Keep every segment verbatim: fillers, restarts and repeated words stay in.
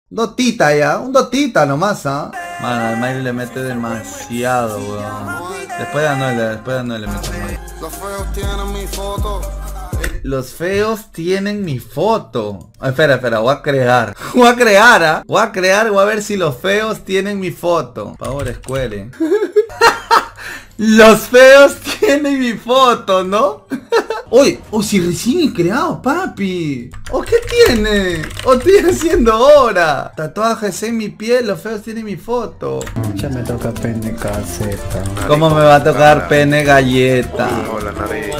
Dotita ya, un dotita nomás, ¿ah? ¿eh? Mano, al Miley le mete demasiado, weón. Después de Anuel, después de Anuel le mete más. Los feos tienen mi foto. Los feos tienen mi foto. Ah, espera, espera, voy a crear. Voy a crear, ¿ah? ¿eh? Voy a crear, voy a ver si los feos tienen mi foto. Power Square. Los feos tienen mi foto, ¿no? Oye, o oh, si recién he creado, papi. ¿O oh, qué tiene? O oh, estoy haciendo ahora. Tatuajes en mi piel, los feos tienen mi foto. Ya me toca pene caseta. ¿Cómo me va a tocar pene galleta? Hola, nariz.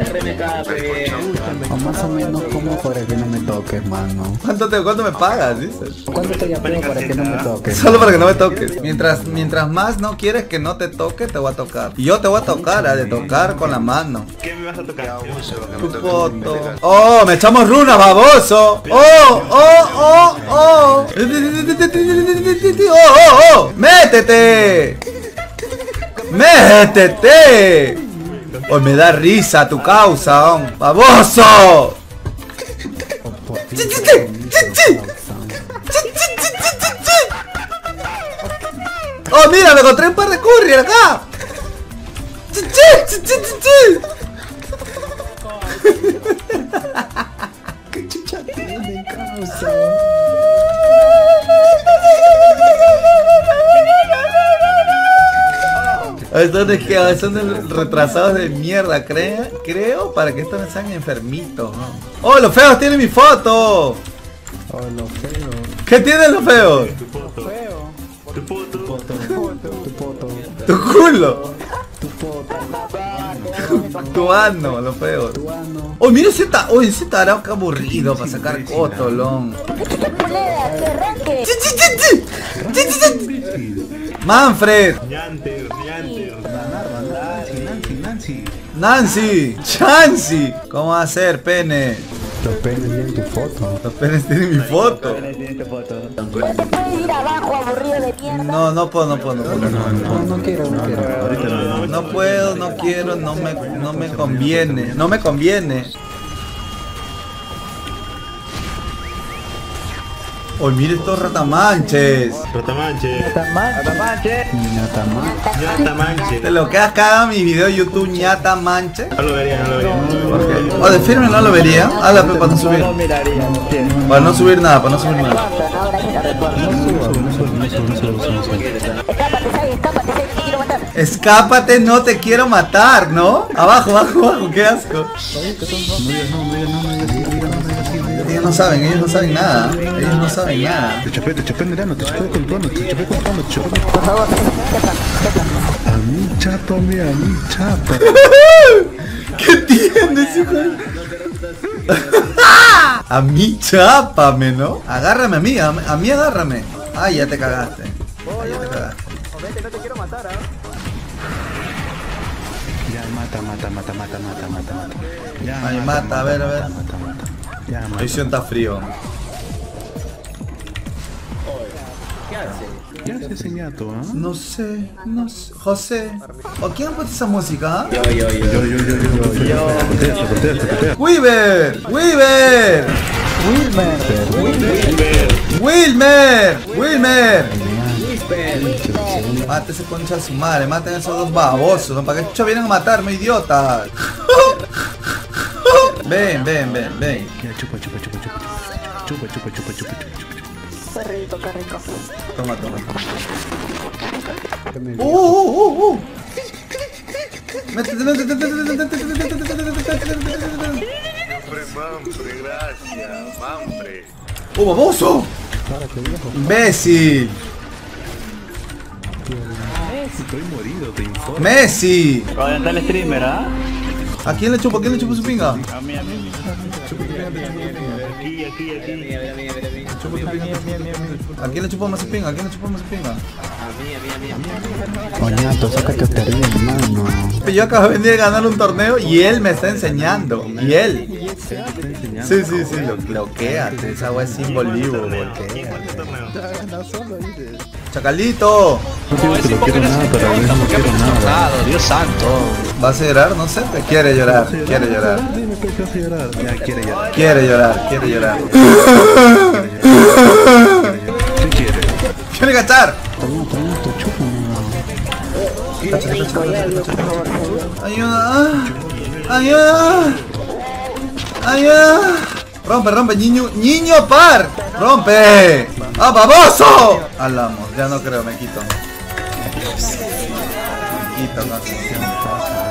O más o menos como para que no me toques, mano. ¿Cuánto, te, cuánto me pagas, dices? ¿Cuánto te llamo para que no me toques? Solo para que no me toques. Mientras, mientras más no quieres que no te toque, te voy a tocar. Y yo te voy a tocar, a de tocar con la mano. ¿Qué me vas a tocar? Tu foto. Oh, me echamos runa, baboso. Oh, oh, oh, oh. Oh, oh, oh. Métete. Métete. Oh, me da risa tu causa, oh. Baboso. Oh, mira, me encontré un par de courier acá. ¿Qué chucha tiene, causa? Son, de que, son de retrasados de mierda, creo, creo, para que estos no sean enfermitos, ¿no? ¡Oh, los feos tienen mi foto! Oh, los feos. ¿Qué tienen los feos? Tu foto. Feo. Tu foto. Tu foto. Tu foto. ¡Tu culo! Tu foto. Tu ano, los feos. Tu ano. ¡Oh, mira ese ta... ¡Oh, ese tarao que aburrido para sacar cotolón! ¡Manfred! Ñanter, Ñanter. Nancy, Nancy. ¡Nancy! ¡Chancy! ¿Cómo va a ser, pene? Los penes tienen tu foto. Los penes tienen mi foto. No, no puedo, no puedo, no puedo. No, no, no quiero, no quiero. No puedo, no quiero, no me, no me conviene. No me conviene. Oh, mire estos ratamanches. Ratamanche. Ñatamanche. Ñatamanche. Te lo quedas cada mi video de YouTube ñata manche. No lo vería, no lo vería. Okay. O de firme no lo vería. Habla para no subir. Para no subir nada, para no subir nada. Escápate, no te quiero matar, ¿no? Abajo, abajo, abajo, qué asco. Ellos no saben, ellos no saben nada. Ellos no saben nada. Te chapé, te chapé en el ano, te chapé con tono, te chapé con tono, te chapé con tono. A mí chato, mira, a mí chato. ¿Qué tienes, hijo? A mí chápame, ¿no? Agárrame a mí, a, a mí agárrame. Ay, ya te cagaste. Ay, ya te cagaste. No te quiero matar, ¿ah? Ya, mata, mata, mata, mata, mata, mata, mata. Ya, Ay, mata, a ver, a ver. Mata, mata. Ya, La mata. visión está frío. ¿Qué hace ese ñato, ah? No sé, no sé. José. ¿O quién ha puesto esa música? Yo, yo, yo, yo, yo, yo, yo. Cotea, cotea, cotea. ¡Weaver! ¡Weaver! Wilmer. ¡Wilmer! ¡Wilmer! Mátese concha a su madre, maten a esos dos babosos. ¿Para qué chucha vienen a matarme, idiota? Ven, ven, ven, ven. Ya, chupa, chupa, chupa, chupa. Chupa, chupa, chupa, chupa, chupa, chupa. Qué rico, qué rico. Toma, toma. ¡Uh, uh, uh, uh! Métete, métete, métete, métete, métete, métete, métete, métete. Hombre, Manfre, gracias. Manfre. ¡Oh, baboso! ¡Imbécil! Estoy morido, te informo. ¡Messi! Va a entrar el streamer, ¿ah? ¿A quién le chupo? ¿A quién le chupo su pinga? A mí, a mí. Aquí, aquí, aquí. ¿A quién le chupo más su pinga? ¿A quién le chupo más su pinga? Coñato, sácate terrible, hermano. Yo acabo de venir a ganar un torneo y él me está enseñando. Y él. Sí, sí, sí, lo bloqueate. Esa wea es simbolivo, porque. Chacalito. No digo que no quiero nada, pero a veces no quiero nada. Dios santo. ¿Vas a llorar? No sé. Quiere llorar, quiere llorar. Dime que vas a llorar. Ya, quiere llorar. Quiere llorar, quiere llorar. Quiere llorar. cachar. Toma, toma, te chupo, Ayuda. Ayuda. Ayuda. Rompe, rompe, niño, niño par. Rompe. ¡Ah, baboso! Hablamos, ya no creo, me quito. Me quito, no.